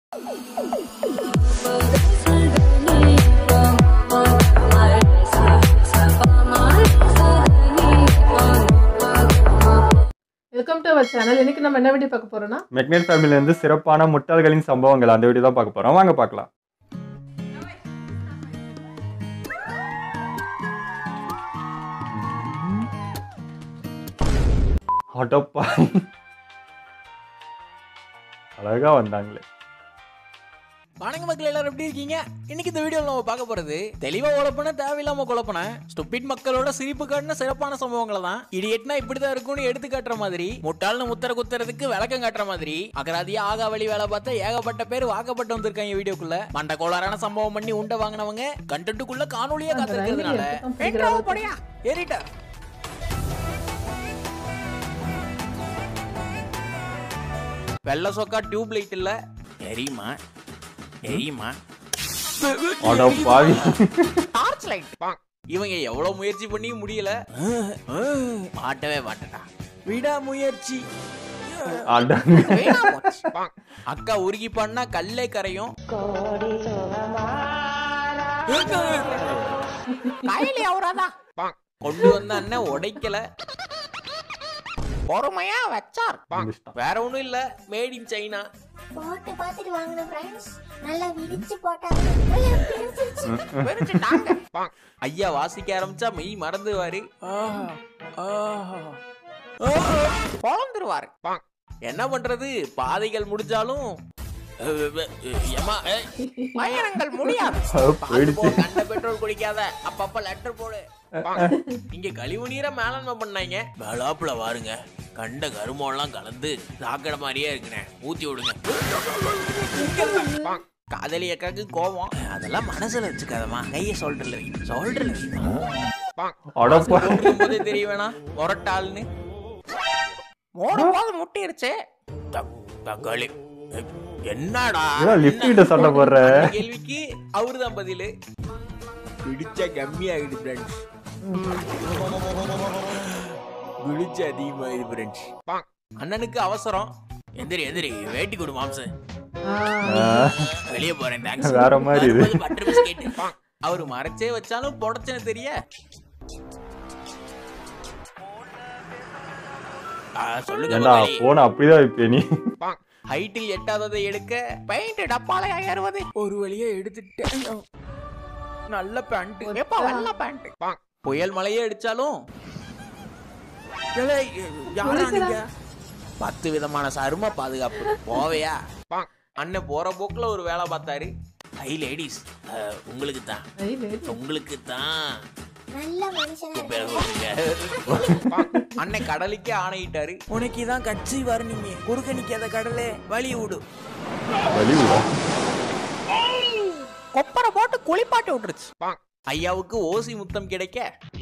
Welcome to our channel. இன்னைக்கு நம்ம என்ன வீடியோ பார்க்க போறோம்னா மெக்னெட் ஃபேமிலில இருந்து சிறப்பான முட்டாள்களின் சம்பவங்கள் அந்த வீடியோ தான் பார்க்க போறோம். வாங்க பார்க்கலாம். அடப்பா அழகா வந்தாங்களே. வணக்க மக்கள், எல்லாரும் எப்படி இருக்கீங்க? இன்னைக்கு இந்த வீடியோல நம்ம பார்க்க போறது தெளிவா உழப்பன தேவையில்லாம குழப்பன ஸ்டூபிட் மக்களோட சிரிப்பு காட்டின சிறப்பான சம்பவங்களை தான். இடியட்னா இப்படிதான் இருக்கும்னு எடுத்து காட்டுற மாதிரி, முட்டாள்னு முத்தர குத்துறதுக்கு விளக்கம் காட்டுற மாதிரி, அகராதியா ஆகா வழி வேலை பார்த்த ஏகப்பட்ட பேர் வாக்கப்பட்டு வந்திருக்காங்க வீடியோக்குள்ள. மண்ட கோளாறான சம்பவம் பண்ணி உண்ட வாங்கினவங்க கண்டென்ட்டுக்குள்ள காணொலியா காத்திருக்கிறதுனால ஏறிட்ட வெள்ள சொக்கா டியூப் லைட் இல்ல எரியுமா எரியுமா டார்ச் லைட். இவங்க எவ்வளவு முயற்சி பண்ணி முடியல, மாட்டவே மாட்டடா விடா முயற்சி. அக்கா உருகி பண்ணா கல்லே கரையும். கையில அவராதான் கொண்டு வந்த அண்ணன் உடைக்கல, பொறுமையா வச்சார். வேற ஒண்ணும் இல்ல, மேட் இன் சைனா. போட்டு பாத்துட்டு வாங்குன फ्रेंड्स, நல்லா விரிச்சு போட்டாங்க. ஐயா வாசிக்க ஆரம்பிச்சா மெய் மறந்துவாரு, பொழந்துருவாரு. என்ன பண்றது, பாதைகள் முடிஞ்சாலும் பயணங்கள் முடியாது. கண்ட பெட்ரோல் குடிக்காத, அப்பப்ப லெட்டர் போடு. இங்க கழிவு நீரை மேலாண்மை பண்ணாங்க. மேலாப்புல வாருங்க, கண்ட கருமெல்லாம் கலந்து சாக்கடை மாதிரியே இருக்குனே, ஊத்தி விடுங்க. காதலி அக்காக்கு கோவம், அதெல்லாம் மனசுல வச்சுக்காதமா, கைய சொல்றல வை, சொல்றல போதே தெரிய வேணாம் முரட்டாள்னு. மோடும் போது முட்டிருச்சு. தக்காளி என்னடா சண்டை போடுற கேள்விக்கு அவருதான் பதிலு. பிடிச்ச கம்மியாயிடு ஃப்ரெண்ட்ஸ், பிடிச்ச அதிகமாயிடு ஃப்ரெண்ட்ஸ். அண்ணனுக்கு அவசரம், எந்திரி எந்திரி வேட்டி கொடு மாம்ச, வெளியே போறேன் தேங்க்ஸ். வேற மாதிரி பட்டர் பிஸ்கெட். அவரு மறைச்சே வச்சாலும் புடச்சன தெரிய. சொல்லுங்க போன அப்படிதான் இப்ப நீ ஹைட்டில் எட்டாததை எடுக்க பெயிண்ட் டப்பால 60 ஒரு வழியா எடுத்துட்டேன். நல்ல பேண்ட், நல்ல பேண்ட். புயல் மழையே அடிச்சாலும் 10 விதமான சரும பாதுகாப்பு போவையா. அண்ணன் போற போக்குல ஒரு வேலை பார்த்தாரு. ஹை லேடிஸ், உங்களுக்கு தான் உங்களுக்கு தான். அண்ணன் கடலுக்கே ஆணையிட்டாரு. உனக்கு தான் கட்சி வரணுமே, குறுக்க நிக்காத கடலே வழி விடு. கொப்பரை போட்டு குளிப்பாட்டு விட்டுருச்சு. ஐயாவுக்கு ஓசி முத்தம் கிடைக்க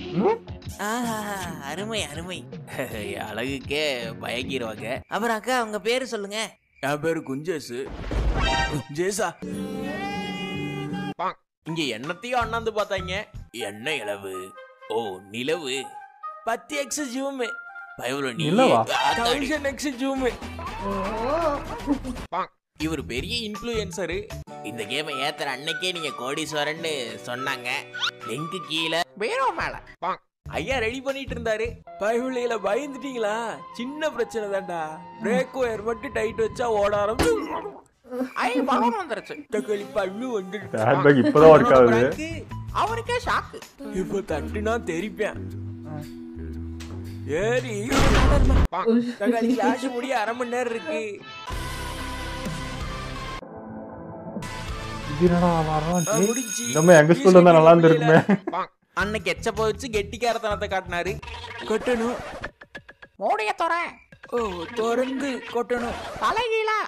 அருமை அருமை, அழகுக்கே பயங்கிடுவாங்க. அப்புறம் அக்கா உங்க பேரு சொல்லுங்க. என் பேரு குஞ்சேசு. குஞ்சேசா? இங்க என்னத்தையும் அண்ணாந்து பார்த்தாங்க. என்ன இளவு? ஓ நிலவு. 10x zoom, 1000x zoom. இவர் பெரிய இன்ஃப்ளூயன்சரு. இந்த கேமை ஏத்துற அன்னைக்கே நீங்க கோடீஸ்வரன்னு சொன்னாங்க. லிங்க் கீழே பேரோ மேல. ஐயா ரெடி பண்ணிட்டு இருந்தாரு. பயவுலையில பயந்துட்டீங்களா? சின்ன பிரச்சனை தான்டா, பிரேக் ஒயர் மட்டும் டைட் வச்சா ஓட ஆரம்பிச்சு. அவருக்கே ஷாக்கு. இப்ப தட்டுனா தெரிப்பேன். ஏறி கிளாஸ் முடிய 1/2 மணி நேரம் இருக்கு. எங்க ஸ்கூல்ல தான் நல்லா இருந்திருக்குமே. அன்னைக்கு எச்சப்ப வச்சு கெட்டிக்காரத்தனத்தை காட்டினாரு. கொட்டணும் மோடைய திறந்து கொட்டணும் தலைகீழா.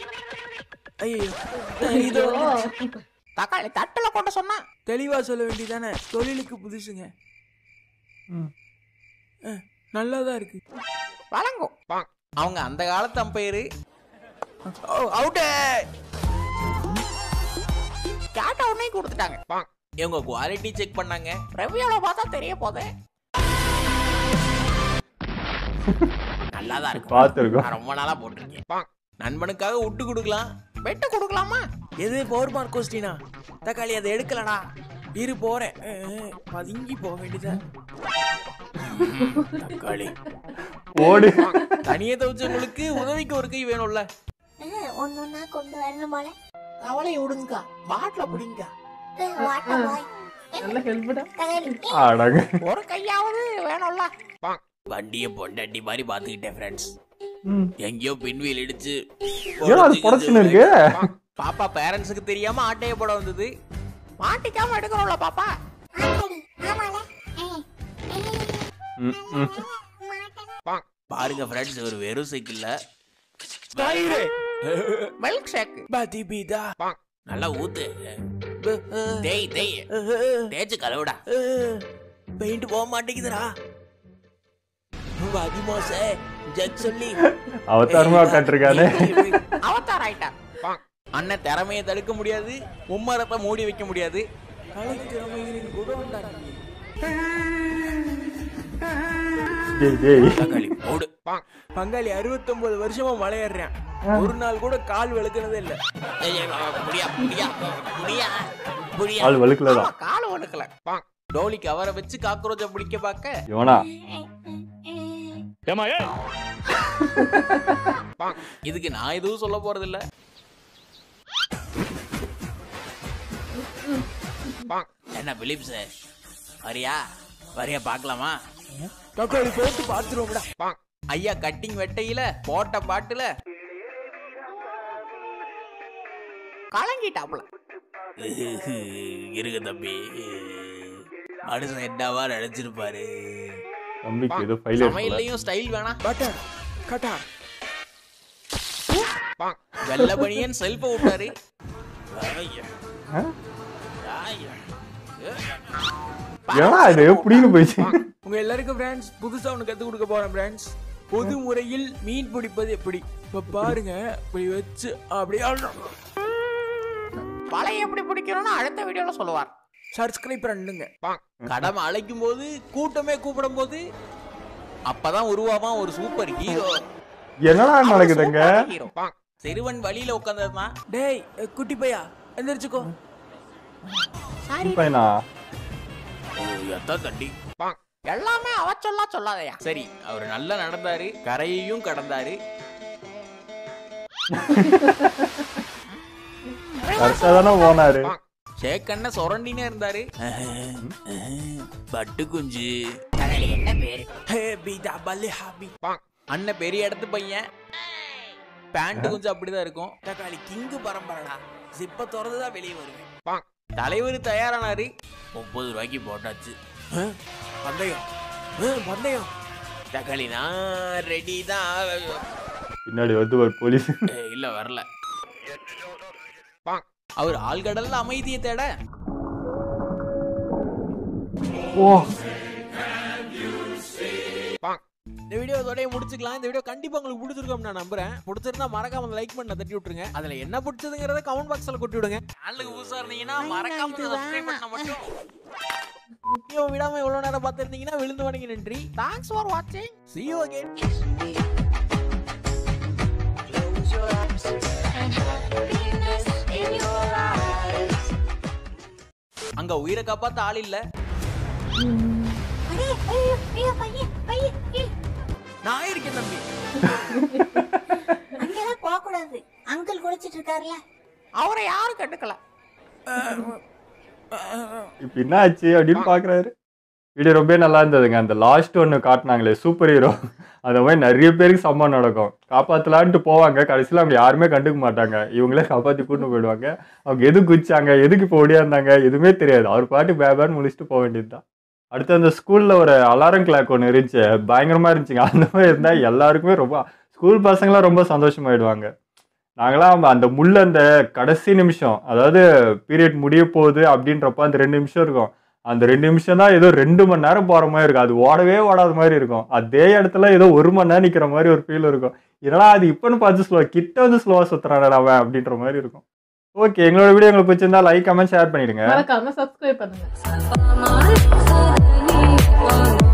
ஐயோ தக்காளி தட்டுல கொட்ட சொன்னா தெளிவா சொல்ல வேண்டியதானே. தொழிலுக்கு புதுசுங்க, நல்லாதான் இருக்கு வழங்கும். அவங்க அந்த காலத்து அம்பையரு. அவுட் கேட்ட உடனே கொடுத்துட்டாங்க. இவங்க குவாலிட்டி செக் பண்ணாங்க. ரிவ்யூல பார்த்தா தெரிய போதே நல்லாதான் இருக்கு. ரொம்ப நாளா போட்டிருக்கேன். நண்பனுக்காக விட்டு கொடுக்கலாம், வெட்டு கொடுக்கலாமா? எது 4 மார்க் கொஸ்டினா? தக்காளி அதை எடுக்கலடா, இரு போறேன். பதுங்கி போக வேண்டியதா. தக்காளி ஓடு. தனியே தவிச்சவங்களுக்கு உதவிக்கு ஒரு கை வேணும்ல. ஒன்னொன்னா கொண்டு வரணும் போல. அவளை விடுங்க, பாட்டில பிடிங்க. வாட்டா பாய். நல்ல ஹெல்ப்டா. அடங்க. ஒரு கையாவது வேணும்ல. வண்டிய பொண்டாட்டி மாதிரி பாத்துக்கிட்டேன் ஃப்ரெண்ட்ஸ். எங்கேயோ பின்வீல் இடிச்சு ஏன் அது புடச்சுன்னு இருக்கு? பாப்பா பேரண்ட்ஸுக்கு தெரியாம ஆட்டைய போட வந்தது. மாட்டிக்காம எடுக்கணும்ல பாப்பா. பாருங்க ஃப்ரெண்ட்ஸ், ஒரு வெறும் சைக்கிள்ல மில்க் ஷேக் பாதி பீதா நல்லா ஊத்து. டேய் டேய் தேய்ச்சு கலவுடா. பெயிண்ட் போக மாட்டேங்குதுடா. பாதி மோசே ஜக் சொல்லி அவதாரமா காட்டிருக்கானே. அவதார் ஆயிட்டா. அண்ணன் திறமையை தடுக்க முடியாது, மும்மரத்தை மூடி வைக்க முடியாது. கலை திறமைகளின் குடோன்டா நீ. பங்காளி ஓடு. பங்காளி 69 வருஷமா மலையேறேன், ஒரு நாள் கூட கால் வழுக்கினதே இல்ல. கால் வழுக்கலடா. கால் வழுக்கல. டோலிக்கு அவரை வச்சு காக்ரோச்ச பிடிக்க பாக்க இவனா இதுக்கு நான் எதுவும் சொல்ல போறது இல்ல. என்ன பிலிப் சார், வரியா வரியா பாக்கலாமா? தக்காளி போட்டு பாத்துருவோம்டா. ஐயா கட்டிங் வெட்டையில போட்ட பாட்டுல கலங்கிட்டாப்ல. இருக்கு தம்பி, மனுஷன் என்னவா நினைச்சிருப்பாரு. தம்பிக்கு ஏதோ ஃபைல் சமையல்லையும் ஸ்டைல் வேணா. பட்டர் கட்டார் வெள்ள பனியன் செல்ஃப விட்டாரு. ஏன்னா இது எப்படின்னு போயிடுச்சு. உங்க எல்லாருக்கும் ஃப்ரெண்ட்ஸ் புதுசா ஒன்று கற்றுக் கொடுக்க போறேன் ஃப்ரெண்ட்ஸ். பொது முறையில் மீன் பிடிப்பது எப்படி. இப்ப பாருங்க, இப்படி வச்சு அப்படியே வலையை எப்படி பிடிக்கணும்னு அடுத்த வீடியோல சொல்லுவார். சப்ஸ்கிரைப் பண்ணுங்க. கடமை அழைக்கும் போது கூட்டமே கூப்பிடும் போது அப்பதான் உருவாவான் ஒரு சூப்பர் ஹீரோ. என்னடா நடக்குதுங்க? சிறுவன் வழியில உட்கார்ந்ததுதான். டேய் குட்டி பையா எந்திரிச்சுக்கோ. பையனா தண்டி எல்லாமே அவ சொல்லாதயா. சரி, அவர் நல்லா நடந்தாரு, கரையையும் கடந்தாரு. கரெக்டாதானே போனாரு. சேக்கண்ண சொரண்டினே இருந்தாரு. பட்டு குஞ்சு என்ன பேரு? அண்ணன் பெரிய இடத்து பையன். பேண்ட் கொஞ்சம் அப்படிதான் இருக்கும். தக்காளி கிங்கு பரம்பரடா, சிப்ப திறந்துதான் வெளியே வருவேன். தலைவர் தயாரானாரு. 30 ரூபாய்க்கு போட்டாச்சு. பந்தயம் பந்தயம். தக்காளி நான் ரெடி தான். பின்னாடி வந்து ஒரு போலீஸ். இல்ல வரல. அவர் ஆழ்கடல்ல அமைதியை தேட. ஓ, இந்த வீடியோ இதோடய முடிச்சுக்கலாம். இந்த வீடியோ கண்டிப்பா உங்களுக்கு பிடிச்சிருக்கும் நான் நம்புறேன். பிடிச்சிருந்தா மறக்காம லைக் பண்ண தட்டி விட்டுருங்க. அதுல என்ன பிடிச்சதுங்கறத கமெண்ட் பாக்ஸ்ல கொட்டி விடுங்க. சேனலுக்கு புதுசா இருந்தீங்கன்னா மறக்காம சப்ஸ்கிரைப் பண்ண மட்டும். வீடியோ விடாம இவ்வளவு நேரம் பார்த்திருந்தீங்கன்னா விழுந்து வணங்கி நன்றி. தேங்க்ஸ் ஃபார் வாட்சிங். See you again. அங்க உயிரை காப்பாத்த ஆள் இல்ல. நான் இருக்கேன் தம்பி. அங்கெல்லாம் போக கூடாது. அங்கிள் குளிச்சிட்டு இருக்காருல, அவரை யாரும் கண்டுக்கல. இப்ப என்ன ஆச்சு அப்படின்னு பாக்குறாரு. வீடியோ ரொம்ப நல்லா இருந்ததுங்க. அந்த லாஸ்ட் ஒன்று காட்டினாங்களே சூப்பர் ஹீரோ, அந்த மாதிரி நிறைய பேருக்கு சம்பவம் நடக்கும். காப்பாற்றலான்ட்டு போவாங்க, கடைசியில் அவங்க யாருமே கண்டுக்க மாட்டாங்க. இவங்களே காப்பாற்றி கூட்டு போயிடுவாங்க. அவங்க எது குதிச்சாங்க, எதுக்கு இப்போ ஓடியாந்தாங்க எதுவுமே தெரியாது. அவர் பாட்டு பேபான்னு முடிச்சுட்டு போக வேண்டியது தான். அடுத்து அந்த ஸ்கூலில் ஒரு அலாரம் கிளாக் ஒன்று இருந்துச்சு, பயங்கரமாக இருந்துச்சுங்க. அந்த மாதிரி இருந்தால் எல்லாருக்குமே ரொம்ப, ஸ்கூல் பசங்களாம் ரொம்ப சந்தோஷமாயிடுவாங்க. நாங்களாம் அந்த அந்த கடைசி நிமிஷம், அதாவது பீரியட் முடிய போகுது அப்படின்றப்ப அந்த 2 நிமிஷம் இருக்கும். அந்த 2 நிமிஷம் தான் ஏதோ 2 மணி நேரம் போகிற மாதிரி இருக்கும். அது ஓடவே ஓடாத மாதிரி இருக்கும். அதே இடத்துல ஏதோ 1 மணி நேரம் நிற்கிற மாதிரி ஒரு ஃபீல் இருக்கும். இதெல்லாம் அது இப்போன்னு பார்த்து ஸ்லோவாக கிட்ட வந்து ஸ்லோவாக சுற்றுறான் அவன் அப்படின்ற மாதிரி இருக்கும். ஓகே, எங்களோட வீடியோ உங்களுக்கு பிடிச்சிருந்தா லைக் கமெண்ட் ஷேர் பண்ணிடுங்க. மறக்காம சப்ஸ்கிரைப் பண்ணுங்க.